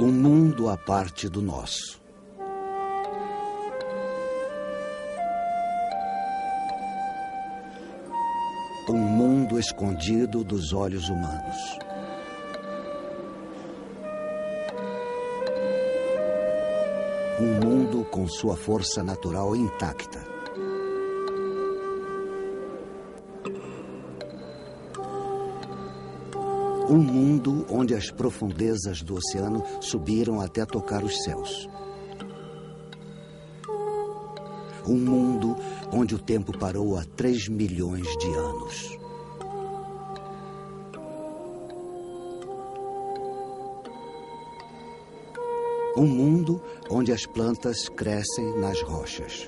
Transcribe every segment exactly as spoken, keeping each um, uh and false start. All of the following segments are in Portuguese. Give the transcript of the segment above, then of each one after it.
Um mundo à parte do nosso. Um mundo escondido dos olhos humanos. Um mundo com sua força natural intacta. Um mundo onde as profundezas do oceano subiram até tocar os céus. Um mundo onde o tempo parou há três milhões de anos. Um mundo onde as plantas crescem nas rochas.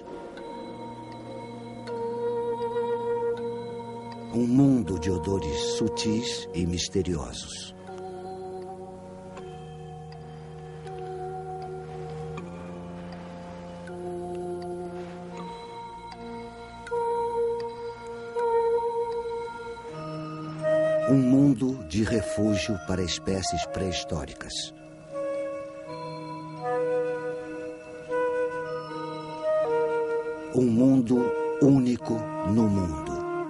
Um mundo de odores sutis e misteriosos. Um mundo de refúgio para espécies pré-históricas. Um mundo único no mundo.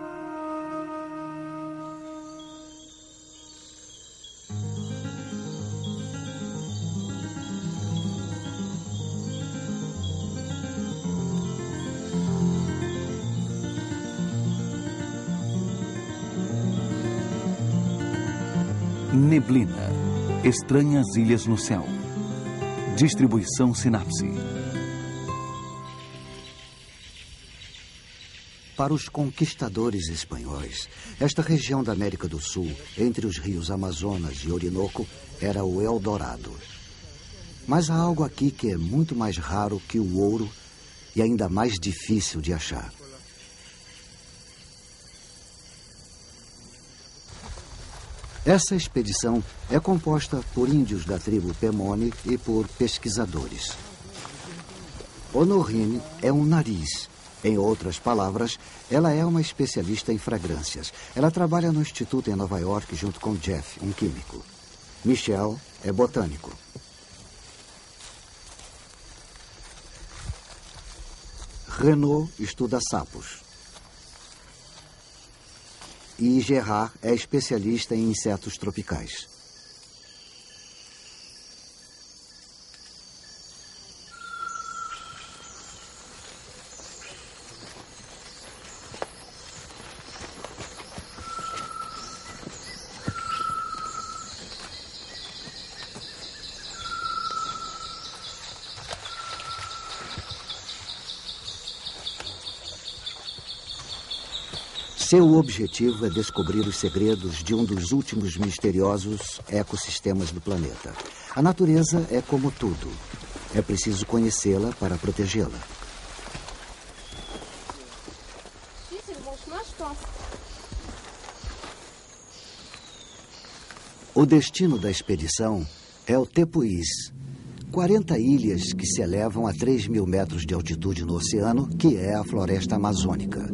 Neblina. Estranhas ilhas no céu. Distribuição Sinapse. Para os conquistadores espanhóis, esta região da América do Sul, entre os rios Amazonas e Orinoco, era o Eldorado. Mas há algo aqui que é muito mais raro que o ouro e ainda mais difícil de achar. Essa expedição é composta por índios da tribo Pemone e por pesquisadores. Honorine é um nariz. Em outras palavras, ela é uma especialista em fragrâncias. Ela trabalha no instituto em Nova York junto com Jeff, um químico. Michel é botânico. Renaud estuda sapos. E Gerard é especialista em insetos tropicais. Seu objetivo é descobrir os segredos de um dos últimos misteriosos ecossistemas do planeta. A natureza é como tudo. É preciso conhecê-la para protegê-la. O destino da expedição é o Tepuís, quarenta ilhas que se elevam a três mil metros de altitude no oceano, que é a floresta amazônica.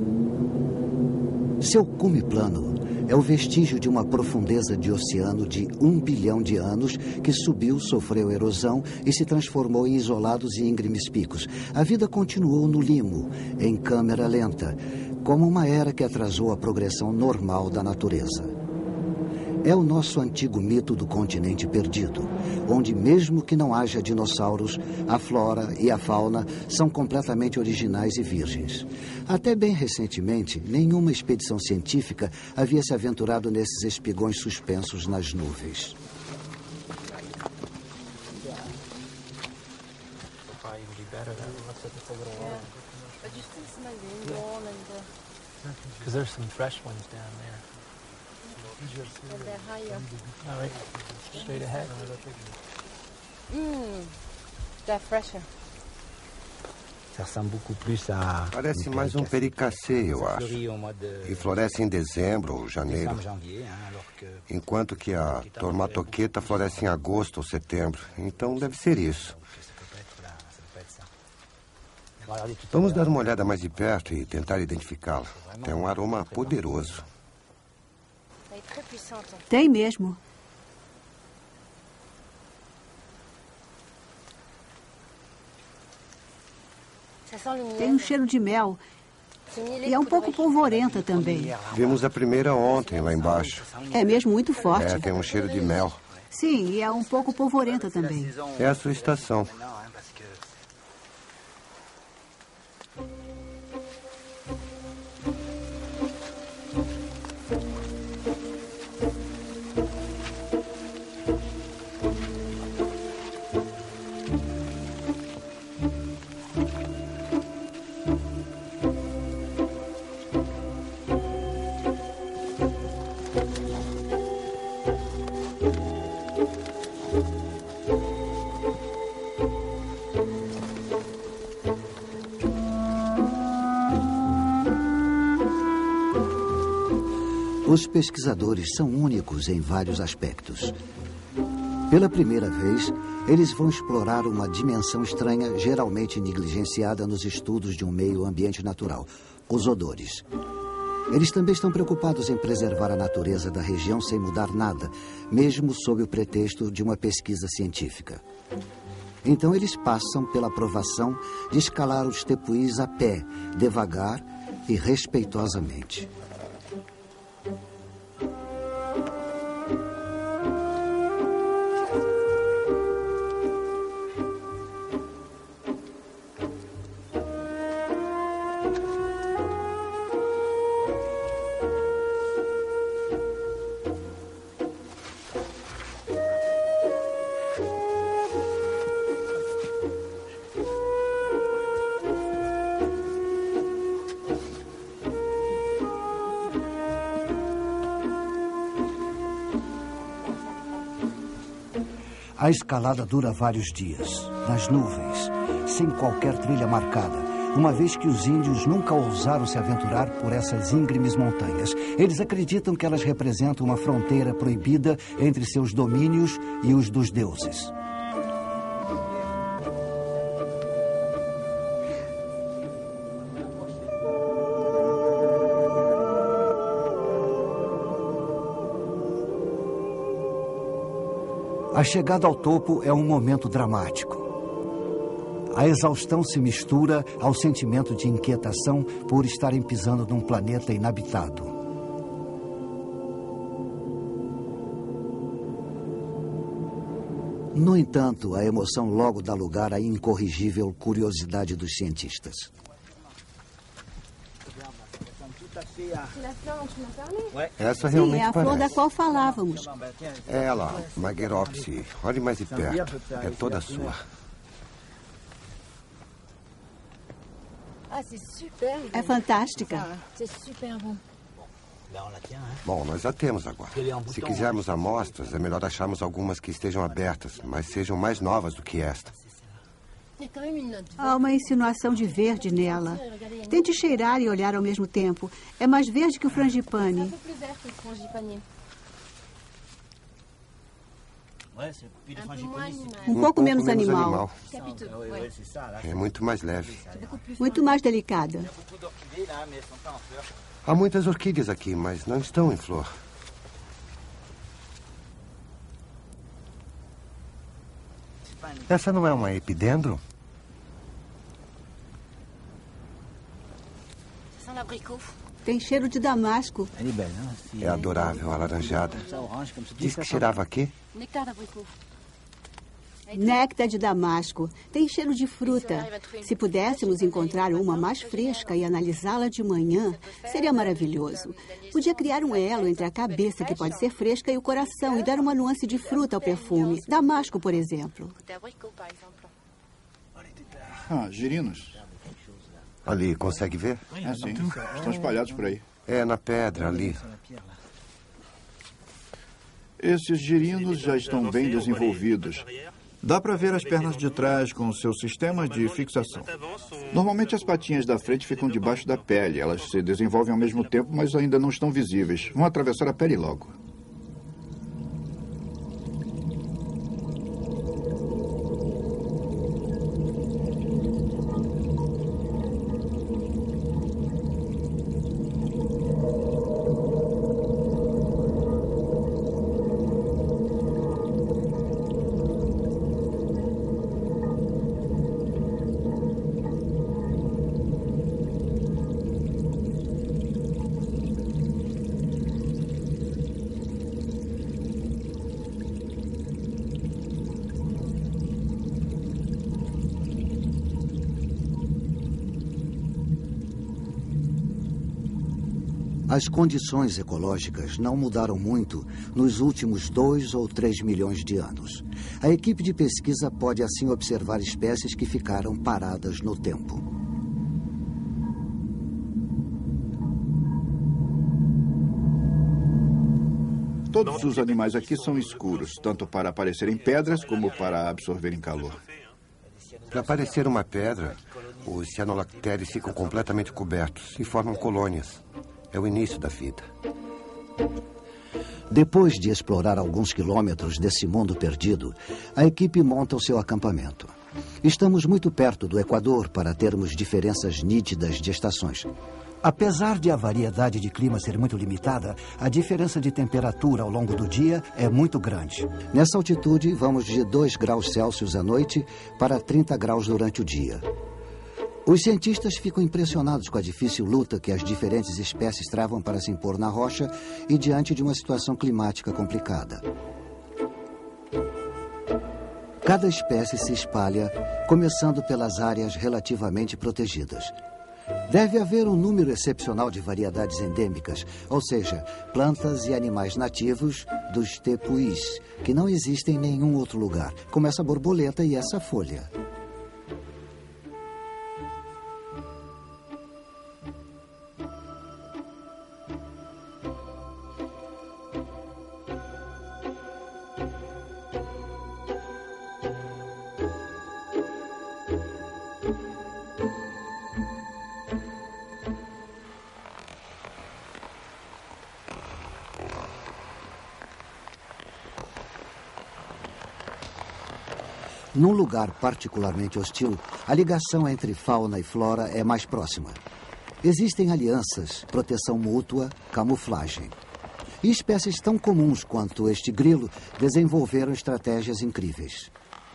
Seu cume plano é o vestígio de uma profundeza de oceano de um bilhão de anos que subiu, sofreu erosão e se transformou em isolados e íngremes picos. A vida continuou no limo, em câmera lenta, como uma era que atrasou a progressão normal da natureza. É o nosso antigo mito do continente perdido, onde mesmo que não haja dinossauros, a flora e a fauna são completamente originais e virgens. Até bem recentemente, nenhuma expedição científica havia se aventurado nesses espigões suspensos nas nuvens. Because there's some fresh ones down there. And they're higher. All right, straight ahead. Mmm, they're fresher. Parece mais um pericacê, eu acho. E floresce em dezembro ou janeiro. Enquanto que a tormatoqueta floresce em agosto ou setembro. Então deve ser isso. Vamos dar uma olhada mais de perto e tentar identificá-la. Tem um aroma poderoso. Tem mesmo. Tem um cheiro de mel. E é um pouco polvorenta também. Vimos a primeira ontem, lá embaixo. É mesmo muito forte. É, tem um cheiro de mel. Sim, e é um pouco polvorenta também. É a sua estação. Os pesquisadores são únicos em vários aspectos. Pela primeira vez, eles vão explorar uma dimensão estranha geralmente negligenciada nos estudos de um meio ambiente natural, os odores. Eles também estão preocupados em preservar a natureza da região sem mudar nada, mesmo sob o pretexto de uma pesquisa científica. Então eles passam pela aprovação de escalar os tepuis a pé, devagar e respeitosamente. A escalada dura vários dias, nas nuvens, sem qualquer trilha marcada, uma vez que os índios nunca ousaram se aventurar por essas íngremes montanhas. Eles acreditam que elas representam uma fronteira proibida entre seus domínios e os dos deuses. A chegada ao topo é um momento dramático. A exaustão se mistura ao sentimento de inquietação por estarem pisando num planeta inabitado. No entanto, a emoção logo dá lugar à incorrigível curiosidade dos cientistas. Essa Sim, realmente é a flor parece. da qual falávamos. É ela, Magueropsi. Olhe mais de perto. É toda sua. Ah, c'est super. É fantástica. C'est super bom. Bom, nós a temos agora. Se quisermos amostras, é melhor acharmos algumas que estejam abertas, mas sejam mais novas do que esta. Há uma insinuação de verde nela. Tente cheirar e olhar ao mesmo tempo. É mais verde que o frangipane. Um pouco menos animal. É muito mais leve. Muito mais delicada. Há muitas orquídeas aqui, mas não estão em flor. Essa não é uma epidendro? Tem cheiro de damasco. É adorável, alaranjada. Diz que cheirava aqui? Néctar de damasco. Tem cheiro de fruta. Se pudéssemos encontrar uma mais fresca e analisá-la de manhã, seria maravilhoso. Podia criar um elo entre a cabeça, que pode ser fresca, e o coração, e dar uma nuance de fruta ao perfume. Damasco, por exemplo. Ah, girinos. Ali, consegue ver? É, sim. Estão espalhados por aí. É, na pedra, ali. Esses girinos já estão bem desenvolvidos. Dá para ver as pernas de trás com o seu sistema de fixação. Normalmente as patinhas da frente ficam debaixo da pele. Elas se desenvolvem ao mesmo tempo, mas ainda não estão visíveis. Vão atravessar a pele logo. As condições ecológicas não mudaram muito nos últimos dois ou três milhões de anos. A equipe de pesquisa pode assim observar espécies que ficaram paradas no tempo. Todos os animais aqui são escuros, tanto para parecerem pedras como para absorverem calor. Para parecer uma pedra, os cianobactérios ficam completamente cobertos e formam colônias. É o início da vida. Depois de explorar alguns quilômetros desse mundo perdido, a equipe monta o seu acampamento. Estamos muito perto do Equador para termos diferenças nítidas de estações. Apesar de a variedade de clima ser muito limitada, a diferença de temperatura ao longo do dia é muito grande. Nessa altitude, vamos de dois graus Celsius à noite para trinta graus durante o dia. Os cientistas ficam impressionados com a difícil luta que as diferentes espécies travam para se impor na rocha e diante de uma situação climática complicada. Cada espécie se espalha, começando pelas áreas relativamente protegidas. Deve haver um número excepcional de variedades endêmicas, ou seja, plantas e animais nativos dos tepuís, que não existem em nenhum outro lugar, como essa borboleta e essa folha. Num lugar particularmente hostil, a ligação entre fauna e flora é mais próxima. Existem alianças, proteção mútua, camuflagem. E espécies tão comuns quanto este grilo desenvolveram estratégias incríveis.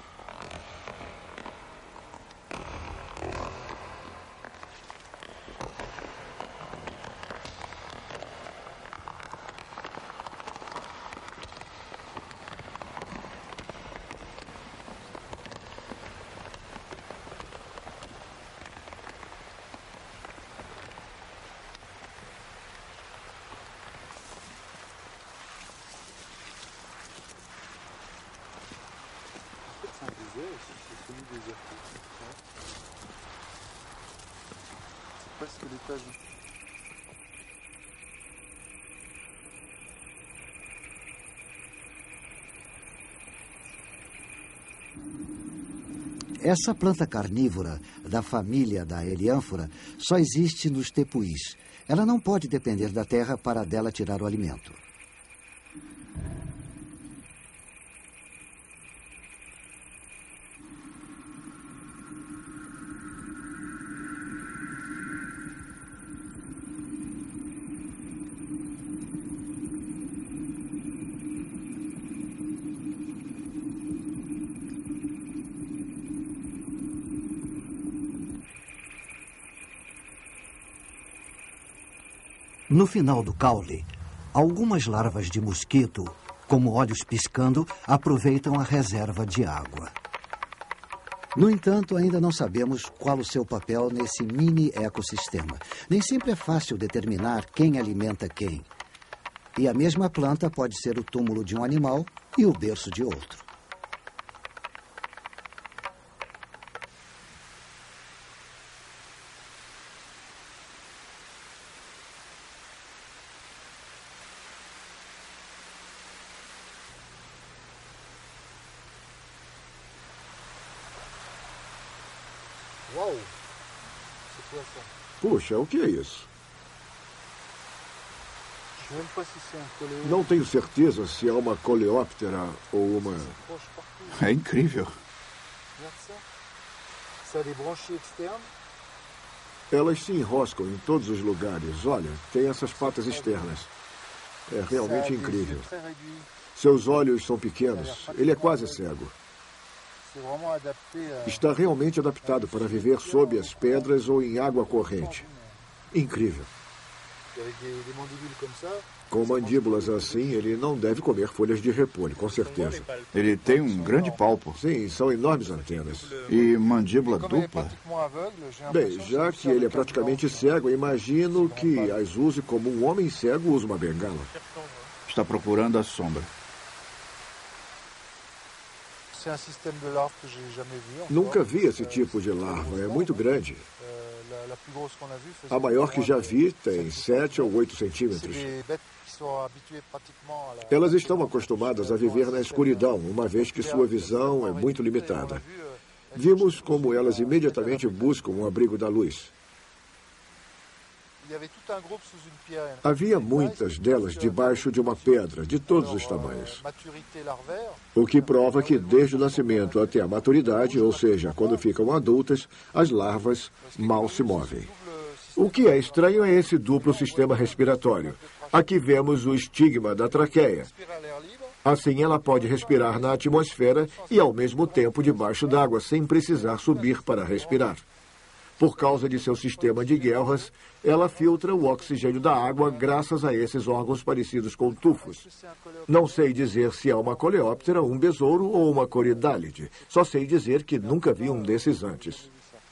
Essa planta carnívora da família da Eliânfora só existe nos tepuís. Ela não pode depender da terra para dela tirar o alimento. No final do caule, algumas larvas de mosquito, como olhos piscando, aproveitam a reserva de água. No entanto, ainda não sabemos qual o seu papel nesse mini ecossistema. Nem sempre é fácil determinar quem alimenta quem. E a mesma planta pode ser o túmulo de um animal e o berço de outro. Puxa, o que é isso? Não tenho certeza se é uma coleóptera ou uma... É incrível. Elas se enroscam em todos os lugares. Olha, tem essas patas externas. É realmente incrível. Seus olhos são pequenos. Ele é quase cego. Está realmente adaptado para viver sob as pedras ou em água corrente. Incrível. Com mandíbulas assim, ele não deve comer folhas de repolho, com certeza. Ele tem um grande palpo. Sim, são enormes antenas. E mandíbula dupla? Bem, já que ele é praticamente cego, imagino que as use como um homem cego usa uma bengala. Está procurando a sombra. Nunca vi esse tipo de larva, é muito grande. A maior que já vi tem sete ou oito centímetros. Elas estão acostumadas a viver na escuridão, uma vez que sua visão é muito limitada. Vimos como elas imediatamente buscam um abrigo da luz. Havia muitas delas debaixo de uma pedra, de todos os tamanhos. O que prova que desde o nascimento até a maturidade, ou seja, quando ficam adultas, as larvas mal se movem. O que é estranho é esse duplo sistema respiratório. Aqui vemos o estigma da traqueia. Assim, ela pode respirar na atmosfera e, ao mesmo tempo, debaixo d'água, sem precisar subir para respirar. Por causa de seu sistema de guelras, ela filtra o oxigênio da água graças a esses órgãos parecidos com tufos. Não sei dizer se é uma coleóptera, um besouro ou uma coridálide. Só sei dizer que nunca vi um desses antes.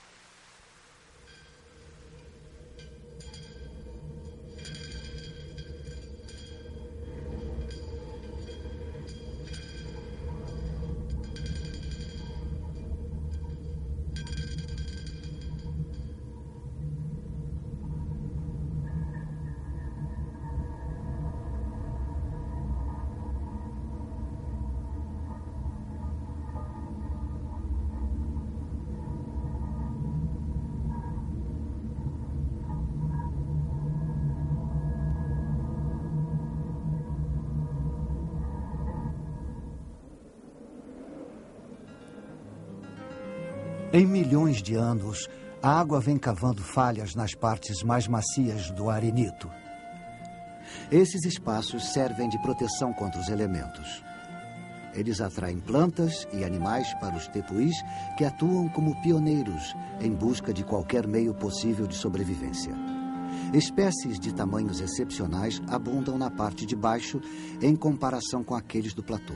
Em milhões de anos, a água vem cavando falhas nas partes mais macias do arenito. Esses espaços servem de proteção contra os elementos. Eles atraem plantas e animais para os tepuís, que atuam como pioneiros em busca de qualquer meio possível de sobrevivência. Espécies de tamanhos excepcionais abundam na parte de baixo em comparação com aqueles do platô.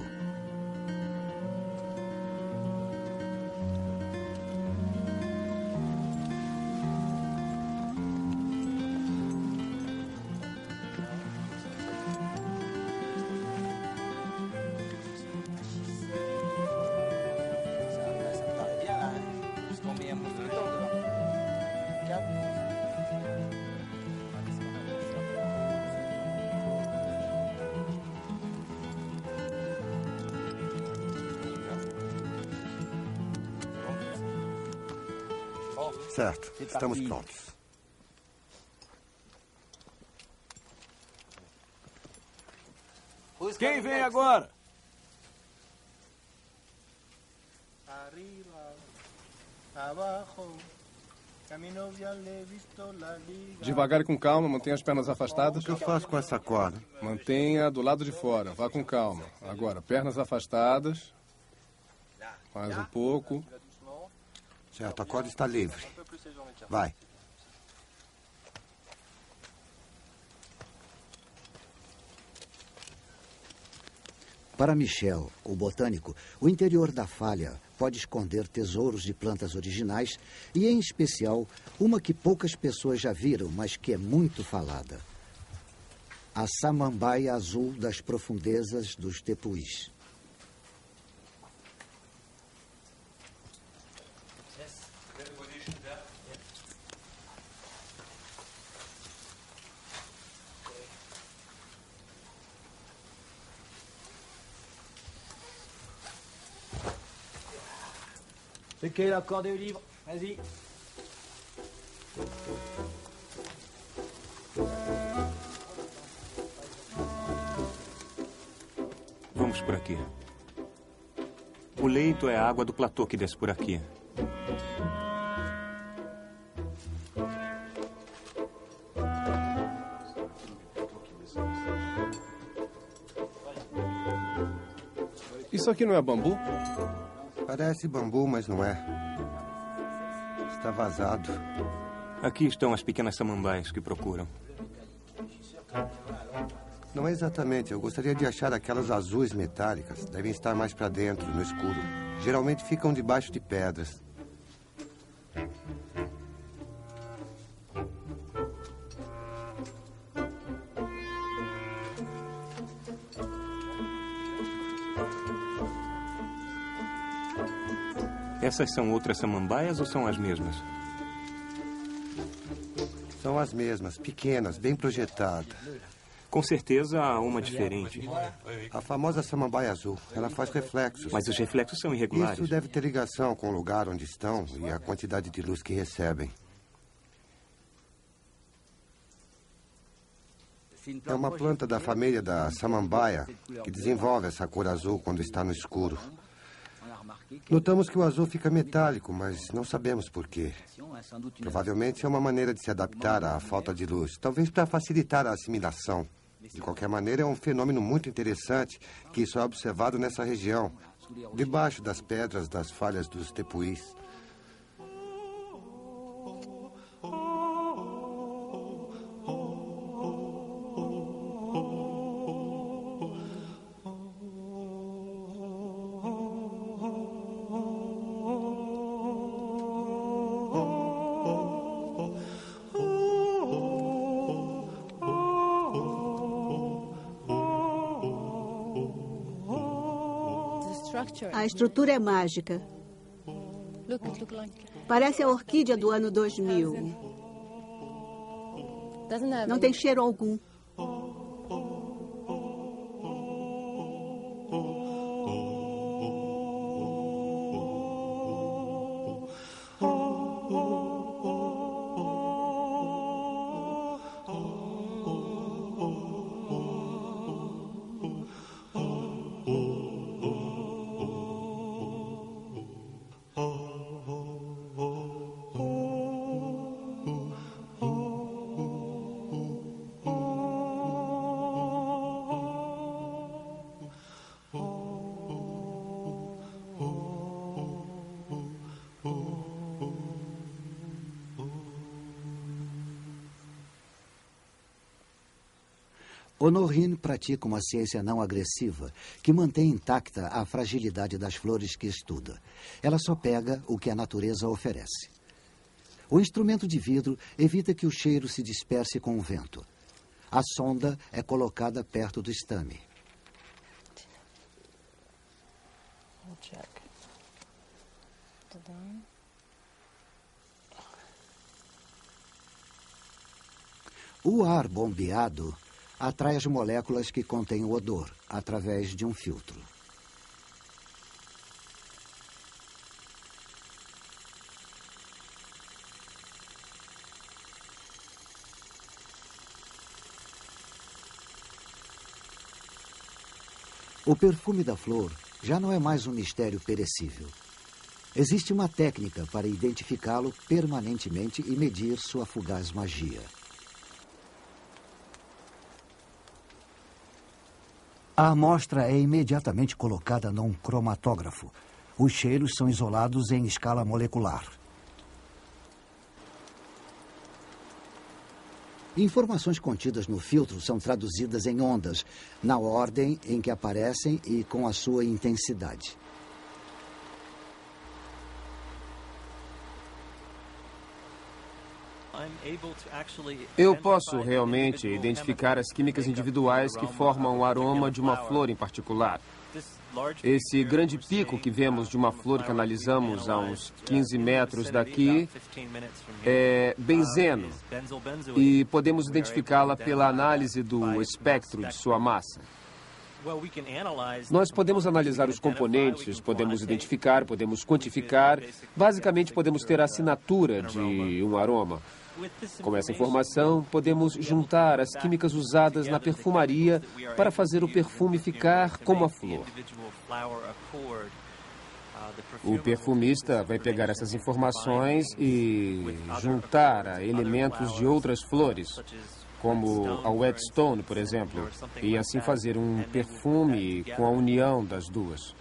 Certo, estamos prontos. Quem vem agora? Devagar e com calma, mantenha as pernas afastadas. O que eu faço com essa corda? Mantenha do lado de fora, vá com calma. Agora, pernas afastadas. Mais um pouco. Certo, a corda está livre. Vai. Para Michel, o botânico, o interior da falha pode esconder tesouros de plantas originais e, em especial, uma que poucas pessoas já viram, mas que é muito falada. A samambaia azul das profundezas dos tepuís. Ok, la corde est libre. Vas-y. Vamos por aqui. O leito é a água do platô que desce por aqui. Isso aqui não é bambu? Parece bambu, mas não é. Está vazado. Aqui estão as pequenas samambaias que procuram. Não é exatamente. Eu gostaria de achar aquelas azuis metálicas. Devem estar mais para dentro, no escuro. Geralmente ficam debaixo de pedras. Essas são outras samambaias ou são as mesmas? São as mesmas, pequenas, bem projetadas. Com certeza há uma diferente. A famosa samambaia azul. Ela faz reflexos. Mas os reflexos são irregulares. Isso deve ter ligação com o lugar onde estão e a quantidade de luz que recebem. É uma planta da família da samambaia que desenvolve essa cor azul quando está no escuro. Notamos que o azul fica metálico, mas não sabemos por quê. Provavelmente é uma maneira de se adaptar à falta de luz, talvez para facilitar a assimilação. De qualquer maneira, é um fenômeno muito interessante que só é observado nessa região, debaixo das pedras das falhas dos tepuís. A estrutura é mágica. Parece a orquídea do ano dois mil. Não tem cheiro algum. Honorine pratica uma ciência não agressiva que mantém intacta a fragilidade das flores que estuda. Ela só pega o que a natureza oferece. O instrumento de vidro evita que o cheiro se disperse com o vento. A sonda é colocada perto do estame. O ar bombeado atrai as moléculas que contêm o odor, através de um filtro. O perfume da flor já não é mais um mistério perecível. Existe uma técnica para identificá-lo permanentemente e medir sua fugaz magia. A amostra é imediatamente colocada num cromatógrafo. Os cheiros são isolados em escala molecular. Informações contidas no filtro são traduzidas em ondas, na ordem em que aparecem e com a sua intensidade. Eu posso realmente identificar as químicas individuais que formam o aroma de uma flor em particular. Esse grande pico que vemos de uma flor que analisamos a uns quinze metros daqui é benzeno e podemos identificá-la pela análise do espectro de sua massa. Nós podemos analisar os componentes, podemos identificar, podemos quantificar. Basicamente, podemos ter a assinatura de um aroma. Com essa informação, podemos juntar as químicas usadas na perfumaria para fazer o perfume ficar como a flor. O perfumista vai pegar essas informações e juntar a elementos de outras flores, como a whetstone, por exemplo, e assim fazer um perfume com a união das duas.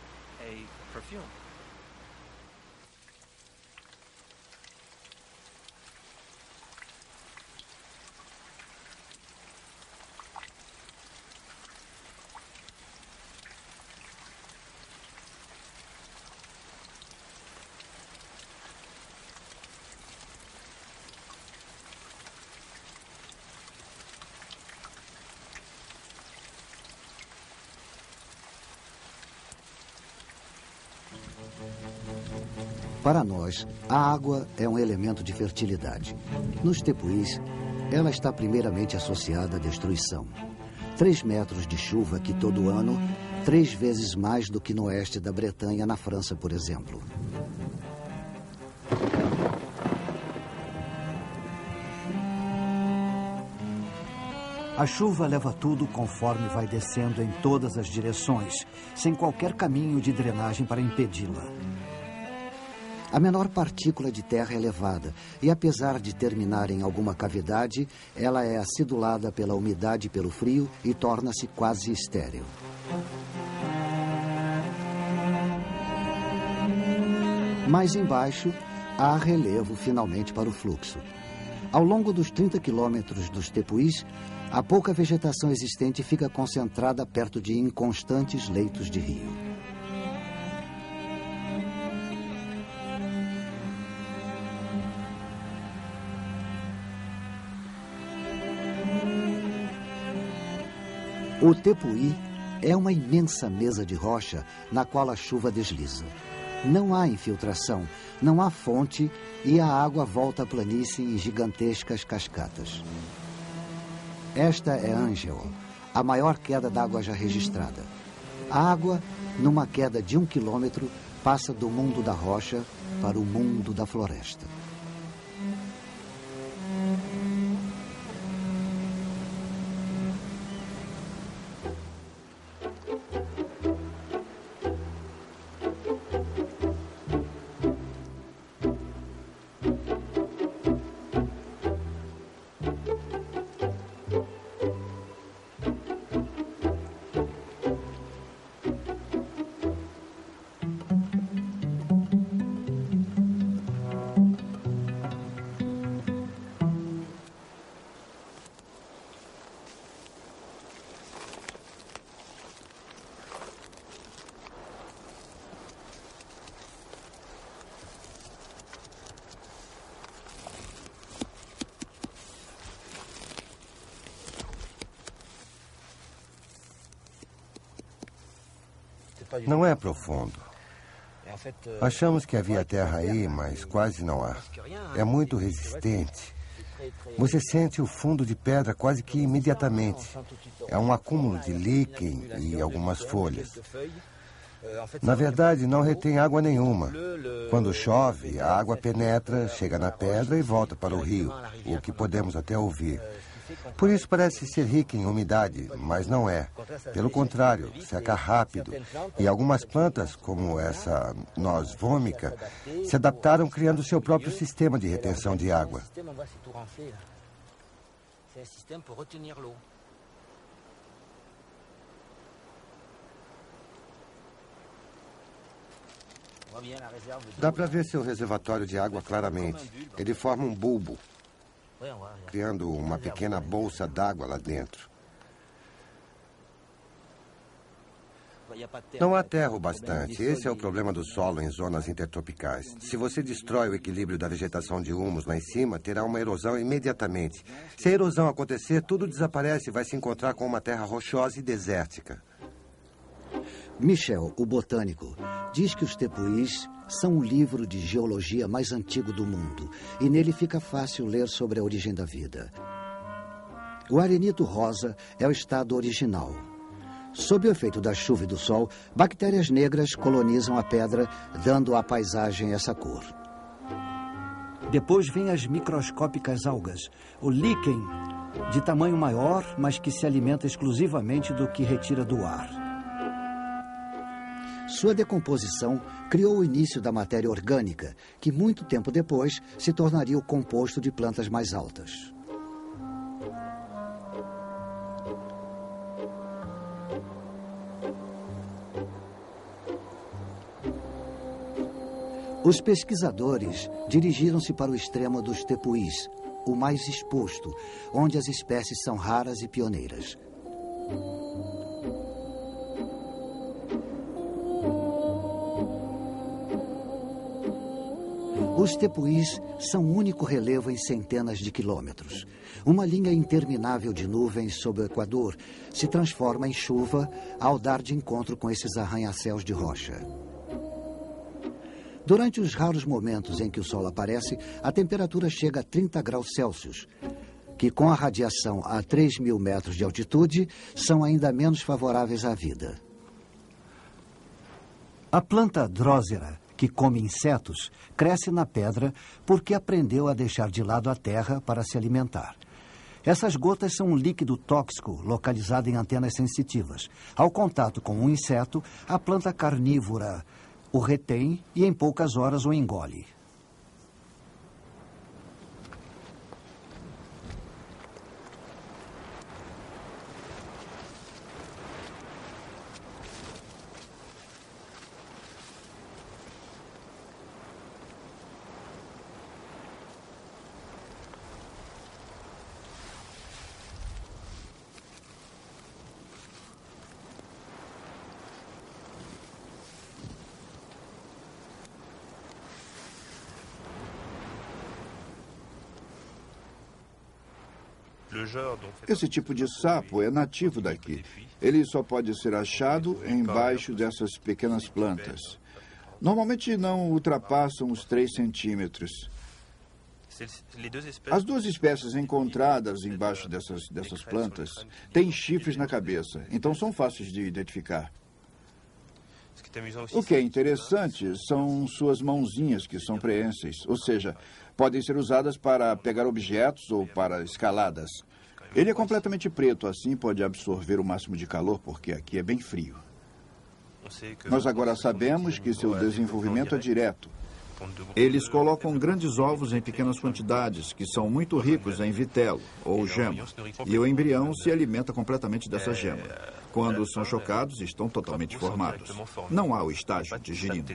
Para nós, a água é um elemento de fertilidade. Nos tepuís, ela está primeiramente associada à destruição. Três metros de chuva aqui todo ano, três vezes mais do que no oeste da Bretanha, na França, por exemplo. A chuva leva tudo conforme vai descendo em todas as direções, sem qualquer caminho de drenagem para impedi-la. A menor partícula de terra é levada e, apesar de terminar em alguma cavidade, ela é acidulada pela umidade e pelo frio e torna-se quase estéril. Mais embaixo, há relevo finalmente para o fluxo. Ao longo dos trinta quilômetros dos tepuís, a pouca vegetação existente fica concentrada perto de inconstantes leitos de rio. O tepuí é uma imensa mesa de rocha na qual a chuva desliza. Não há infiltração, não há fonte e a água volta à planície em gigantescas cascatas. Esta é Angel, a maior queda d'água já registrada. A água, numa queda de um quilômetro, passa do mundo da rocha para o mundo da floresta. Não é profundo. Achamos que havia terra aí, mas quase não há. É muito resistente. Você sente o fundo de pedra quase que imediatamente. É um acúmulo de líquen e algumas folhas. Na verdade, não retém água nenhuma. Quando chove, a água penetra, chega na pedra e volta para o rio, o que podemos até ouvir. Por isso parece ser rica em umidade, mas não é. Pelo contrário, seca rápido. E algumas plantas, como essa noz vômica, se adaptaram criando seu próprio sistema de retenção de água. Dá para ver seu reservatório de água claramente. Ele forma um bulbo, criando uma pequena bolsa d'água lá dentro. Não há terra o bastante. Esse é o problema do solo em zonas intertropicais. Se você destrói o equilíbrio da vegetação de humus lá em cima, terá uma erosão imediatamente. Se a erosão acontecer, tudo desaparece e vai se encontrar com uma terra rochosa e desértica. Michel, o botânico, diz que os tepuís são o livro de geologia mais antigo do mundo e nele fica fácil ler sobre a origem da vida. O arenito rosa é o estado original. Sob o efeito da chuva e do sol, bactérias negras colonizam a pedra, dando à paisagem essa cor. Depois vêm as microscópicas algas, o líquen, de tamanho maior, mas que se alimenta exclusivamente do que retira do ar. Sua decomposição criou o início da matéria orgânica, que muito tempo depois se tornaria o composto de plantas mais altas. Os pesquisadores dirigiram-se para o extremo dos tepuís, o mais exposto, onde as espécies são raras e pioneiras. Os tepuís são o único relevo em centenas de quilômetros. Uma linha interminável de nuvens sob o Equador se transforma em chuva ao dar de encontro com esses arranha-céus de rocha. Durante os raros momentos em que o sol aparece, a temperatura chega a trinta graus Celsius, que com a radiação a três mil metros de altitude são ainda menos favoráveis à vida. A planta Drosera, que come insetos, cresce na pedra porque aprendeu a deixar de lado a terra para se alimentar. Essas gotas são um líquido tóxico localizado em antenas sensitivas. Ao contato com um inseto, a planta carnívora o retém e em poucas horas o engole. Esse tipo de sapo é nativo daqui. Ele só pode ser achado embaixo dessas pequenas plantas. Normalmente não ultrapassam os três centímetros. As duas espécies encontradas embaixo dessas, dessas plantas têm chifres na cabeça, então são fáceis de identificar. O que é interessante são suas mãozinhas, que são preenses, ou seja, podem ser usadas para pegar objetos ou para escaladas. Ele é completamente preto, assim pode absorver o máximo de calor, porque aqui é bem frio. Nós agora sabemos que seu desenvolvimento é direto. Eles colocam grandes ovos em pequenas quantidades, que são muito ricos em vitelo, ou gema, e o embrião se alimenta completamente dessa gema. Quando são chocados, estão totalmente formados. Não há o estágio de girino.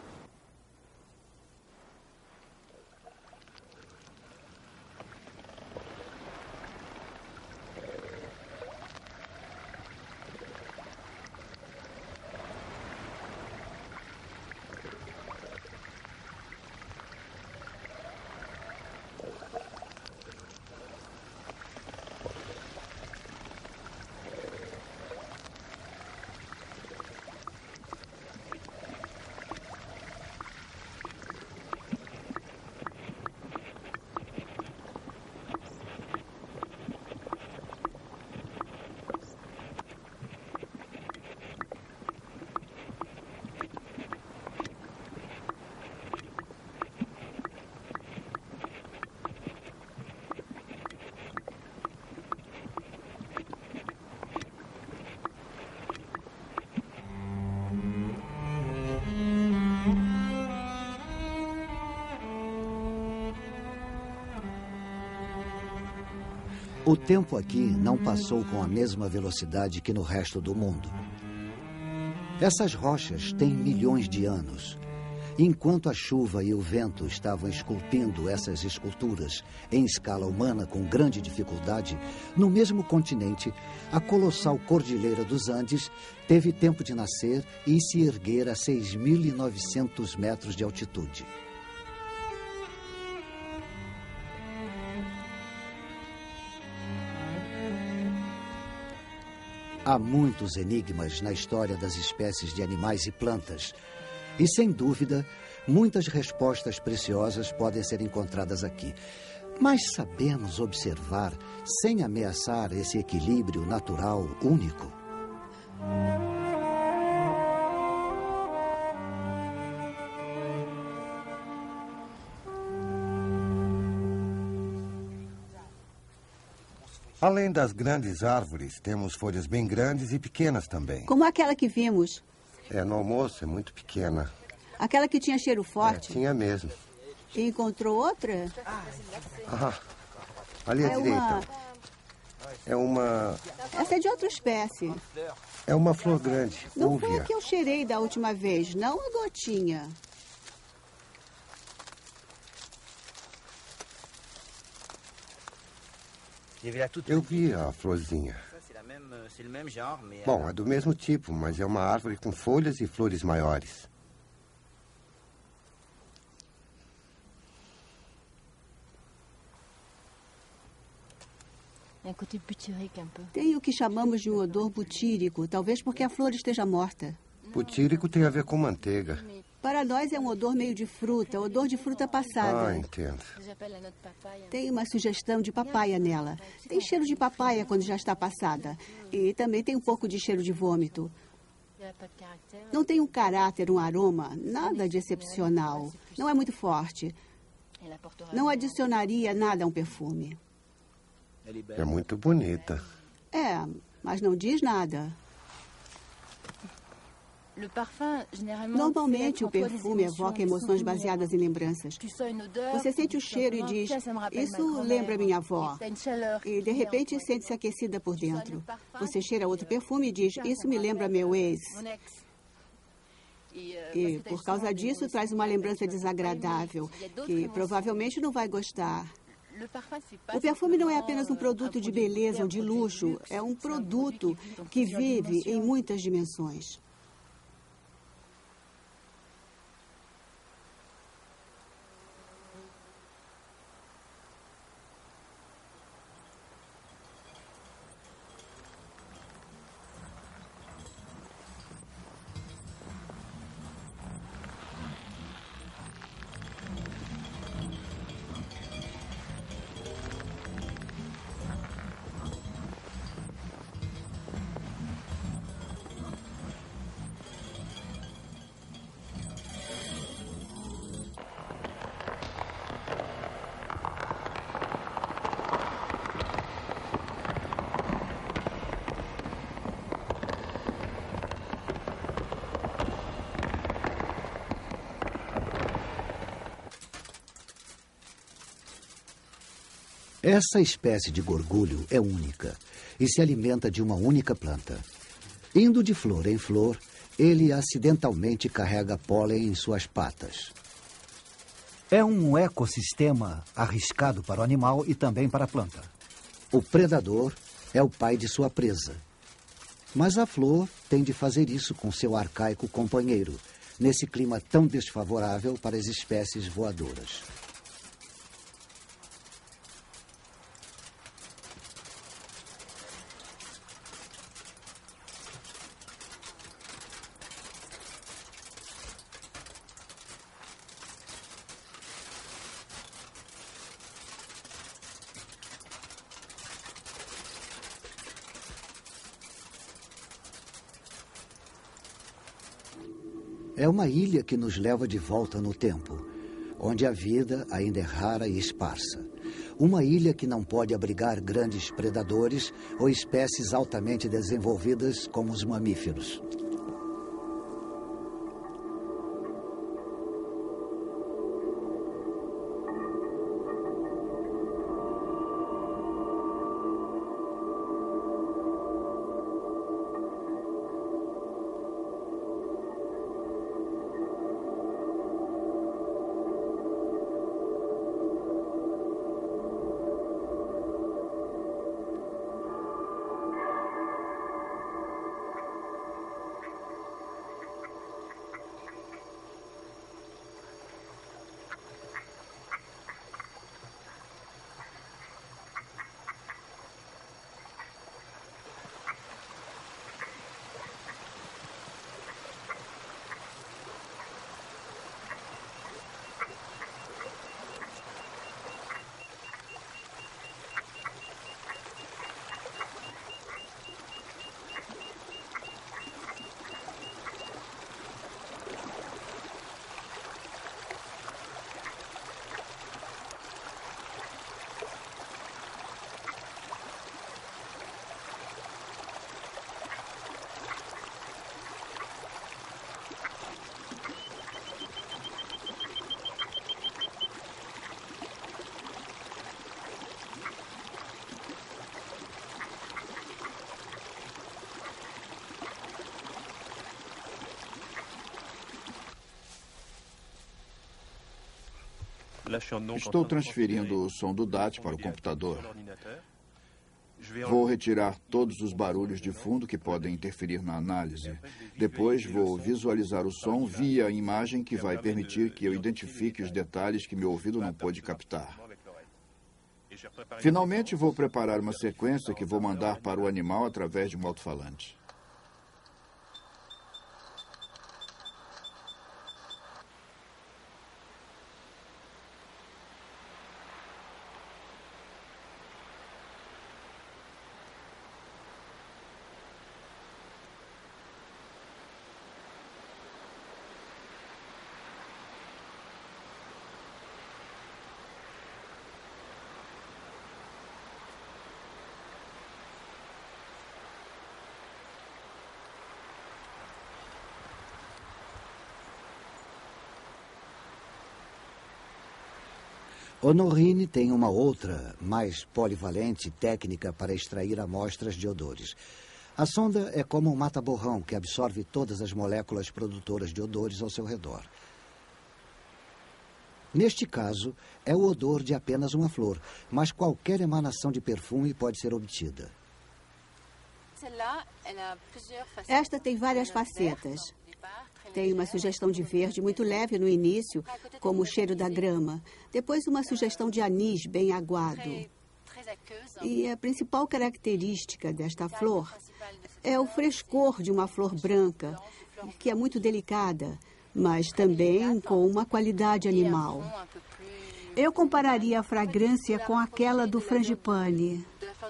O tempo aqui não passou com a mesma velocidade que no resto do mundo. Essas rochas têm milhões de anos. Enquanto a chuva e o vento estavam esculpindo essas esculturas em escala humana com grande dificuldade, no mesmo continente, a colossal Cordilheira dos Andes teve tempo de nascer e se erguer a seis mil e novecentos metros de altitude. Há muitos enigmas na história das espécies de animais e plantas. E, sem dúvida, muitas respostas preciosas podem ser encontradas aqui. Mas sabemos observar sem ameaçar esse equilíbrio natural único? Além das grandes árvores, temos folhas bem grandes e pequenas também. Como aquela que vimos. É, no almoço é muito pequena. Aquela que tinha cheiro forte? É, tinha mesmo. E encontrou outra? Ah, ali à é direita. Uma... É uma... Essa é de outra espécie. É uma flor grande, Não úvea. foi a que eu cheirei da última vez, não a gotinha. Eu vi a florzinha. Bom, é do mesmo tipo, mas é uma árvore com folhas e flores maiores. Tem o que chamamos de um odor butírico, talvez porque a flor esteja morta. Butírico tem a ver com manteiga. Para nós é um odor meio de fruta, odor de fruta passada. Ah, entendo. Tem uma sugestão de papaya nela. Tem cheiro de papaya quando já está passada. E também tem um pouco de cheiro de vômito. Não tem um caráter, um aroma, nada de excepcional. Não é muito forte. Não adicionaria nada a um perfume. É muito bonita. É, mas não diz nada. Normalmente, o perfume evoca emoções baseadas em lembranças. Você sente o cheiro e diz, isso lembra minha avó. E, de repente, sente-se aquecida por dentro. Você cheira outro perfume e diz, isso me lembra meu ex. E, por causa disso, traz uma lembrança desagradável, que provavelmente não vai gostar. O perfume não é apenas um produto de beleza ou de luxo, é um produto que vive em muitas dimensões. Essa espécie de gorgulho é única e se alimenta de uma única planta. Indo de flor em flor, ele acidentalmente carrega pólen em suas patas. É um ecossistema arriscado para o animal e também para a planta. O predador é o pai de sua presa. Mas a flor tem de fazer isso com seu arcaico companheiro, nesse clima tão desfavorável para as espécies voadoras. É uma ilha que nos leva de volta no tempo, onde a vida ainda é rara e esparsa. Uma ilha que não pode abrigar grandes predadores ou espécies altamente desenvolvidas como os mamíferos. Estou transferindo o som do D A T para o computador. Vou retirar todos os barulhos de fundo que podem interferir na análise. Depois vou visualizar o som via a imagem que vai permitir que eu identifique os detalhes que meu ouvido não pôde captar. Finalmente vou preparar uma sequência que vou mandar para o animal através de um alto-falante. Honorine tem uma outra, mais polivalente técnica para extrair amostras de odores. A sonda é como um mata-borrão que absorve todas as moléculas produtoras de odores ao seu redor. Neste caso, é o odor de apenas uma flor, mas qualquer emanação de perfume pode ser obtida. Esta tem várias facetas. Tem uma sugestão de verde muito leve no início, como o cheiro da grama. Depois, uma sugestão de anis bem aguado. E a principal característica desta flor é o frescor de uma flor branca, que é muito delicada, mas também com uma qualidade animal. Eu compararia a fragrância com aquela do frangipane.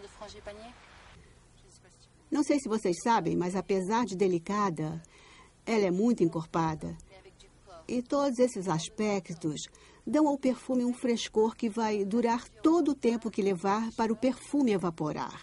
Não sei se vocês sabem, mas apesar de delicada, ela é muito encorpada. E todos esses aspectos dão ao perfume um frescor que vai durar todo o tempo que levar para o perfume evaporar.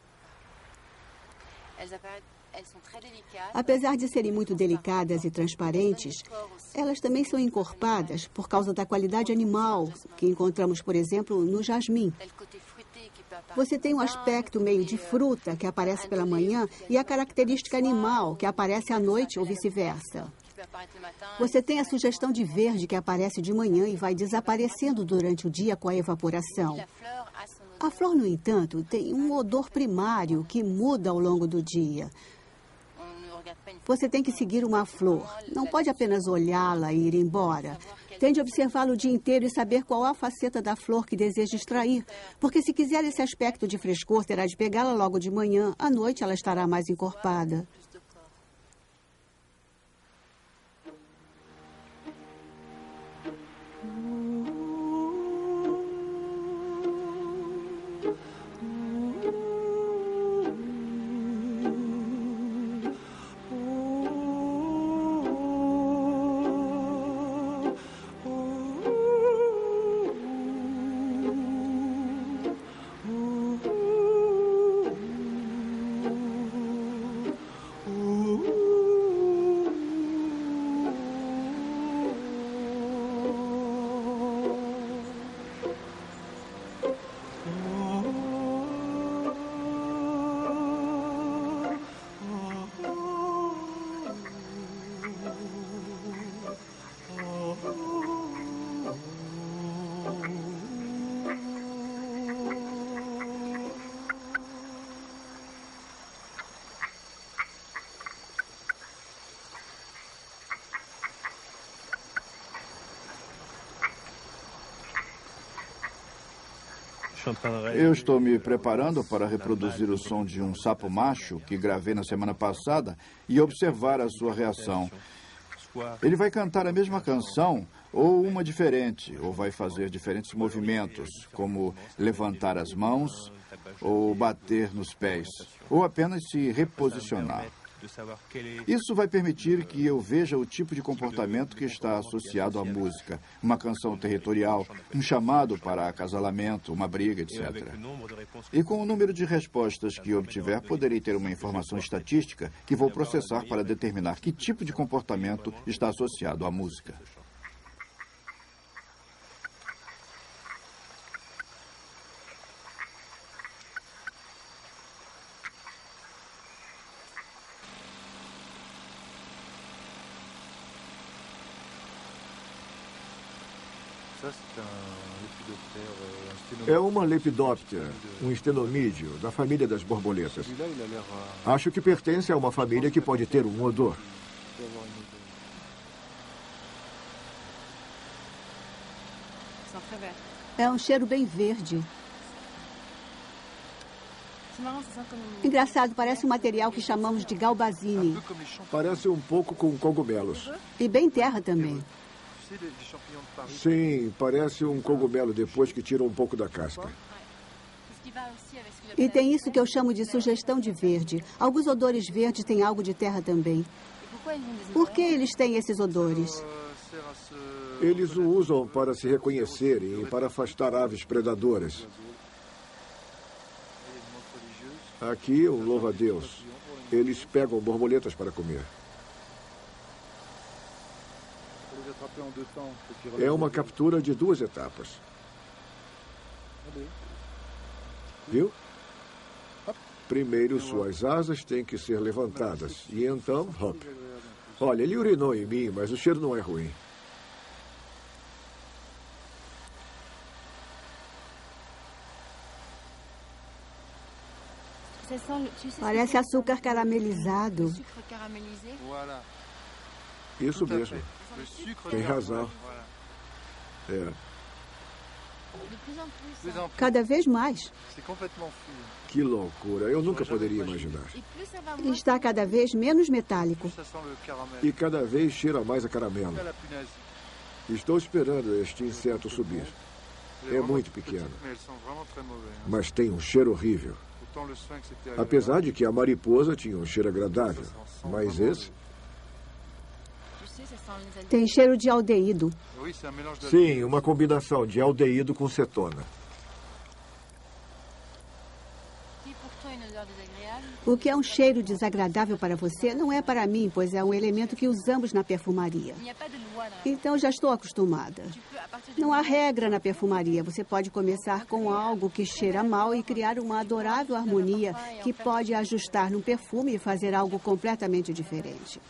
Apesar de serem muito delicadas e transparentes, elas também são encorpadas por causa da qualidade animal que encontramos, por exemplo, no jasmim. Você tem um aspecto meio de fruta que aparece pela manhã e a característica animal que aparece à noite ou vice-versa. Você tem a sugestão de verde que aparece de manhã e vai desaparecendo durante o dia com a evaporação. A flor, no entanto, tem um odor primário que muda ao longo do dia. Você tem que seguir uma flor. Não pode apenas olhá-la e ir embora. Tem de observá-la o dia inteiro e saber qual a faceta da flor que deseja extrair. Porque se quiser esse aspecto de frescor, terá de pegá-la logo de manhã. À noite, ela estará mais encorpada. Eu estou me preparando para reproduzir o som de um sapo macho que gravei na semana passada e observar a sua reação. Ele vai cantar a mesma canção ou uma diferente, ou vai fazer diferentes movimentos, como levantar as mãos ou bater nos pés, ou apenas se reposicionar. Isso vai permitir que eu veja o tipo de comportamento que está associado à música. Uma canção territorial, um chamado para acasalamento, uma briga, etcétera. E com o número de respostas que obtiver, poderei ter uma informação estatística que vou processar para determinar que tipo de comportamento está associado à música. É uma lepidóptera, um estenomídeo, da família das borboletas. Acho que pertence a uma família que pode ter um odor. É um cheiro bem verde. Engraçado, parece um material que chamamos de galbazine. Parece um pouco com cogumelos. E bem terra também. Sim, parece um cogumelo depois que tira um pouco da casca. E tem isso que eu chamo de sugestão de verde. Alguns odores verdes têm algo de terra também. Por que eles têm esses odores? Eles o usam para se reconhecerem e para afastar aves predadoras. Aqui, um louva-a-Deus. Eles pegam borboletas para comer. É uma captura de duas etapas. Viu? Primeiro, suas asas têm que ser levantadas. E então, hop. Olha, ele urinou em mim, mas o cheiro não é ruim. Parece açúcar caramelizado. Isso mesmo. Tem razão. É. Cada vez mais. Que loucura. Eu nunca poderia imaginar. Está cada vez menos metálico. E cada vez cheira mais a caramelo. Estou esperando este inseto subir. É muito pequeno. Mas tem um cheiro horrível. Apesar de que a mariposa tinha um cheiro agradável. Mas esse... Tem cheiro de aldeído. Sim, uma combinação de aldeído com cetona. O que é um cheiro desagradável para você não é para mim, pois é um elemento que usamos na perfumaria. Então já estou acostumada. Não há regra na perfumaria. Você pode começar com algo que cheira mal e criar uma adorável harmonia que pode ajustar num perfume e fazer algo completamente diferente.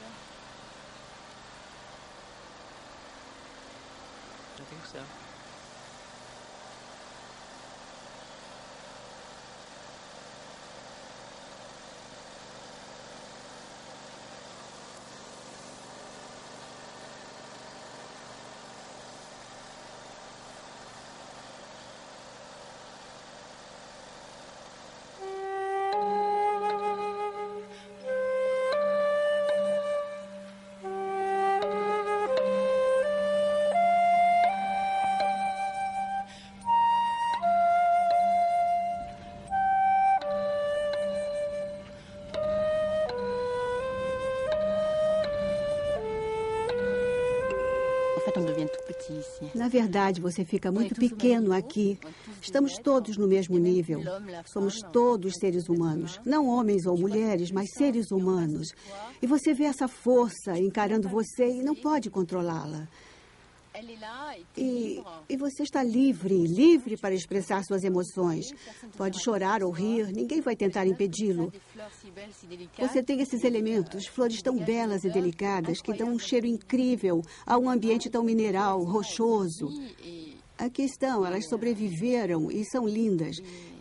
Na verdade, você fica muito pequeno aqui. Estamos todos no mesmo nível. Somos todos seres humanos. Não homens ou mulheres, mas seres humanos. E você vê essa força encarando você e não pode controlá-la. E, e você está livre, livre para expressar suas emoções. Pode chorar ou rir, ninguém vai tentar impedi-lo. Você tem esses elementos, flores tão belas e delicadas que dão um cheiro incrível a um ambiente tão mineral, rochoso. Aqui estão, elas sobreviveram e são lindas.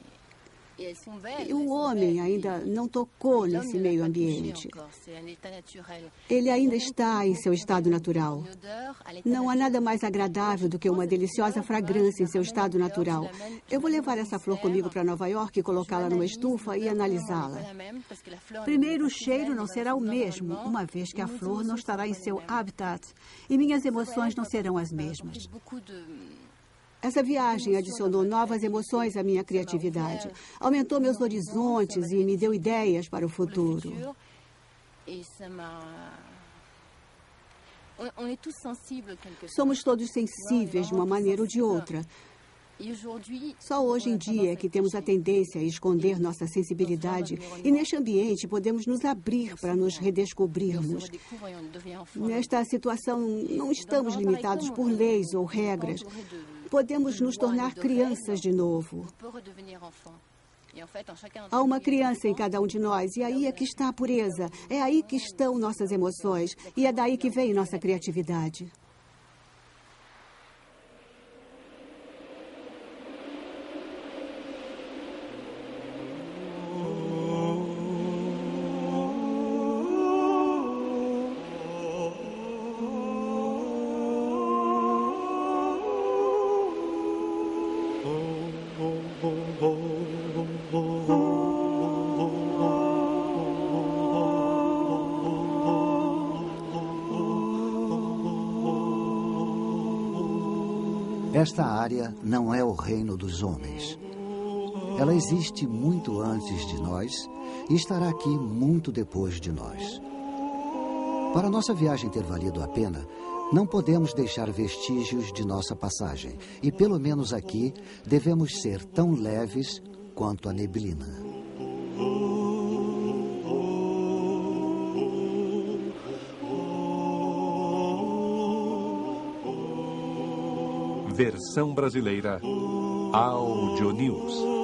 E o homem ainda não tocou nesse meio ambiente. Ele ainda está em seu estado natural. Não há nada mais agradável do que uma deliciosa fragrância em seu estado natural. Eu vou levar essa flor comigo para Nova York e colocá-la numa estufa e analisá-la. Primeiro, o cheiro não será o mesmo, uma vez que a flor não estará em seu habitat e minhas emoções não serão as mesmas. Essa viagem adicionou novas emoções à minha criatividade, aumentou meus horizontes e me deu ideias para o futuro. Somos todos sensíveis de uma maneira ou de outra. Só hoje em dia é que temos a tendência a esconder nossa sensibilidade e neste ambiente podemos nos abrir para nos redescobrirmos. Nesta situação, não estamos limitados por leis ou regras. Podemos nos tornar crianças de novo. Há uma criança em cada um de nós e aí é que está a pureza. É aí que estão nossas emoções e é daí que vem nossa criatividade. Esta área não é o reino dos homens. Ela existe muito antes de nós e estará aqui muito depois de nós. Para nossa viagem ter valido a pena, não podemos deixar vestígios de nossa passagem. E, pelo menos aqui, devemos ser tão leves quanto a neblina. Versão brasileira Audio News.